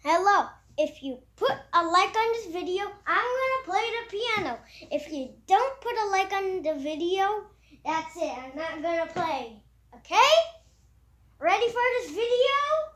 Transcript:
Hello, if you put a like on this video, I'm going to play the piano. If you don't put a like on the video, that's it. I'm not going to play. Okay? Ready for this video?